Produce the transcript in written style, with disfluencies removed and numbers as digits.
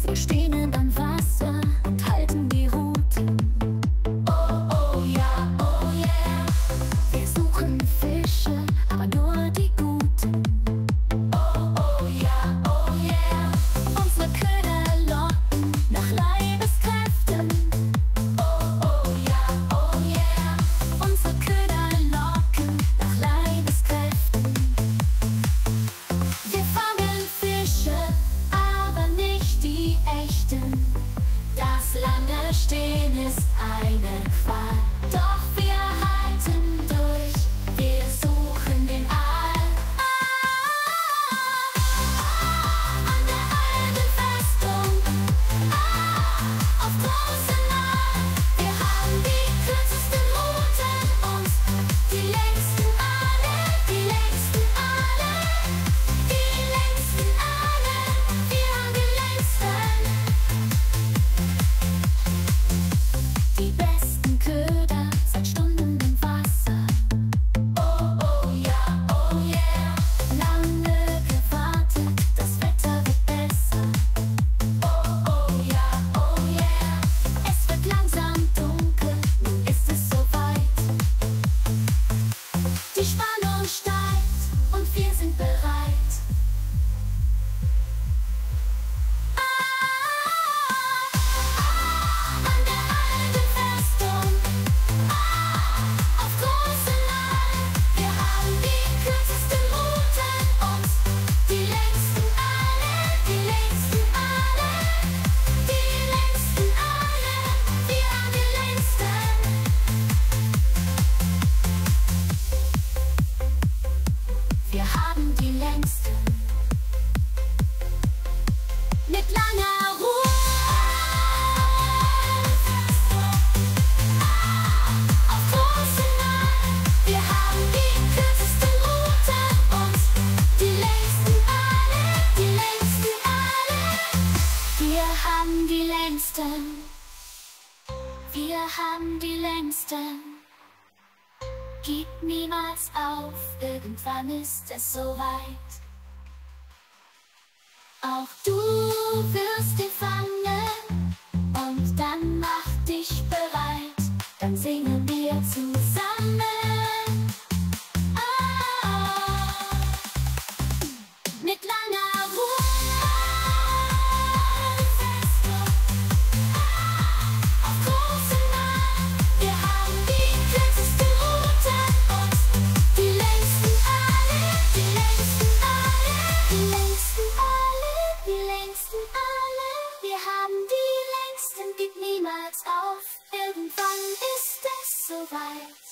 Wir stehen am Wasser und halten die Hut. Oh, oh, ja, oh, yeah. Wir suchen Fische, aber nur die guten. Oh, oh, ja, oh, yeah. Unsere Köder locken nach Leibeskräften. Oh, oh, ja, oh, yeah. Unsere Köder locken nach Leibeskräften. Wir fangen Fische, aber nicht die echten. Das lange Stehen ist eine Qual. Doch wir halten durch, wir suchen den Aal. An der alten Festung, auf großen Aal. Wir haben die kürzesten Routen und die längsten Aale, die längsten Aale, die längsten Aale. Wir haben die längsten. Die besten Köder seit Stunden im Wasser. Oh, oh, ja, oh, yeah. Lange gewartet, das Wetter wird besser. Oh, oh, ja, oh, yeah. Es wird langsam dunkel, nun ist es soweit. Die Spannung steigt und wir sind bereit. An der alten Festung, auf großen Aal. Wir haben die kürzesten Routen und die längsten Aale, die längsten Aale, die längsten Aale. Wir haben die längsten. Wir haben die längsten. Mit langer Ruhe. Auf großen Aal. Wir haben die kürzesten Routen und die längsten Aale, die längsten Aale. Wir haben die längsten. Wir haben die längsten. Gib niemals auf, irgendwann ist es soweit. Auch du wirst ihn fangen und dann mach dich bereit, dann singen wir zusammen. Mit langer Ruhe. Auf großen Aal. Wir haben die kürzesten Routen und die längsten Aale, die längsten Aale, die längsten Aale, die längsten Aale. Wir haben die längsten, gib niemals auf, irgendwann ist es soweit.